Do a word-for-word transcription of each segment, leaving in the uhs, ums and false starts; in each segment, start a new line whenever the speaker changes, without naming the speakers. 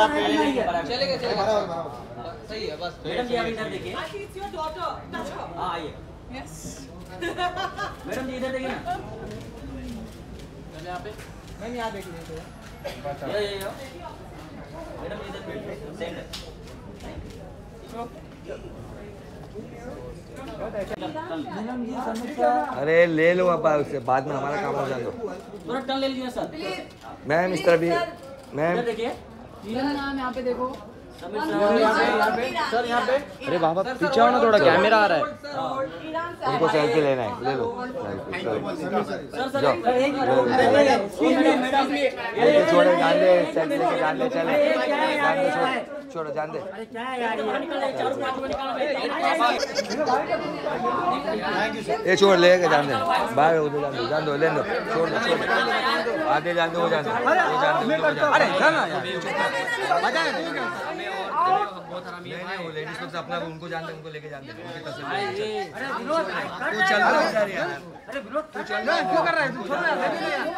यहाँ पे
चलेगा चलेगा सही है बस।
मैडम जी आप इधर देखिए। हाँ आइए। मैडम जी इधर देखिए ना।
यहाँ पे
मैम यहाँ देख लीजिए
ये ये ये मैडम इधर सेंटर।
अरे ले लो अब उससे बाद में हमारा काम हो जाए।
थोड़ा टर्न ले लीजिए सर।
मैम इस तरह भी मैम
इधर देखिए।
नाम यहाँ पे देखो
समीर
यहाँ
सर।
पे सर यहाँ पे
अरे वहाँ पर पीछे आओ ना, थोड़ा कैमरा आ रहा है।
उनको सेल्फी लेना है, ले लो
सर सर
जाओ। ये छोड़े जान दे, सेल्फी लेके जान दे, चले जान दे, छोड़ छोड़ो जान दे। ये छोड़ लेके जान दे, बाहर उधर जान दो, जान दो, ले लो, छोड़ दो, छोड़ दो, आधे जान दो, वो जान दो, वो जान दो, अरे जाना यार, मजा है। नहीं नहीं वो लेडीज लोग अपना उनको जानते उनको लेके जानते उनकी तस्वीर। अरे विनोद तू चल रहा है यार। अरे विनोद तू चल रहा है, क्यों कर रहा है तू? छोड़ रहा है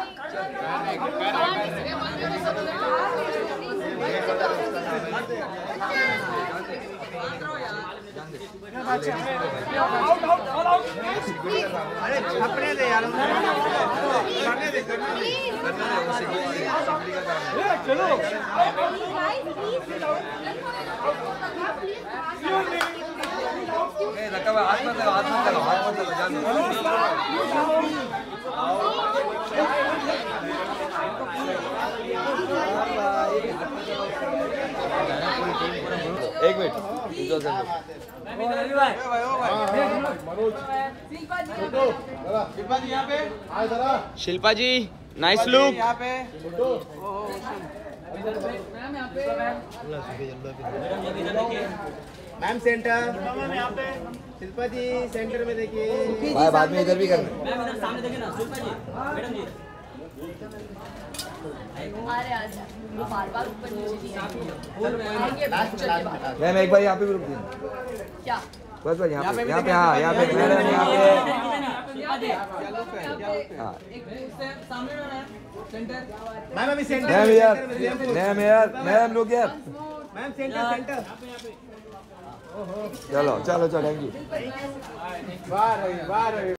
अरे छपने दे यार, करने दे करने दे चलो।
ए धक्का हाथ मत लगाओ, हाथ मत लगाओ, हाथ मत लगाओ, जान दो। एक मिनट
शिल्पा जी यहाँ पे आए जरा।
Shilpa ji nice look.
यहाँ पे मैम सेंटर, मैम यहाँ पे शिल्पा जी सेंटर में देखिए।
भाई बाद में इधर भी करना।
मैम इधर सामने देखिए ना शिल्पा जी। मैडम जी
अरे आजा बार बार ऊपर नीचे
मैम एक बार यहाँ पे भी रुक दीजिए।
क्या
बस बस यहाँ पे यहाँ पे हाँ यहाँ पे मैडम यहाँ पे हाँ
मैम अभी सेंटर
मैम यार मैम यार मैम लोग यार
मैम सेंटर सेंटर।
चलो चलो चलो थैंक यू।
वाह रही वाह रही।